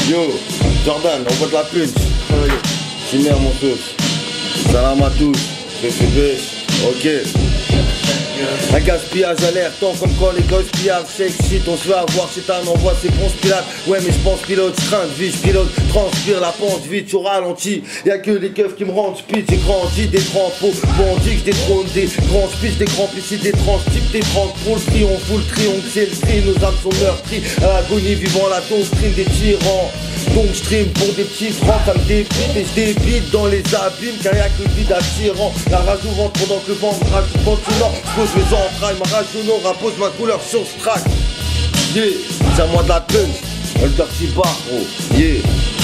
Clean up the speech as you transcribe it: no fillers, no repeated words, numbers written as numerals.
Yo, Jordan, on voit de la punch. Chimère mon sauce. Salam à tous. PCB, ok. Un gaspillage alertant comme quand les gosses pillagent s'excitent. On se fait avoir, c'est un envoi, c'est Ponce Pilate. Ouais mais je pense pilote, je crains de vie, je pilote, transpire la pente vite au ralenti. Y'a que les keufs qui me rendent speed, j'ai grandi des trempes bandits, je détrône des grands speeches, des grands piscides, des transtypes, des tranques pour le triomphe, pour le triomphe, c'est le tri, nos âmes sont meurtries. À l'agonie vivant la doctrine des tyrans. Donc je stream pour des petits francs, ça me débite et je débite dans les abîmes car y'a que le vide attirant. La rage au ventre pendant que le vent me drague tout continent. Je pose mes entrailles, ma rage au nord impose ma couleur sur ce track. Yeah, c'est à moi de la punch, elle dirty bar gros, yeah.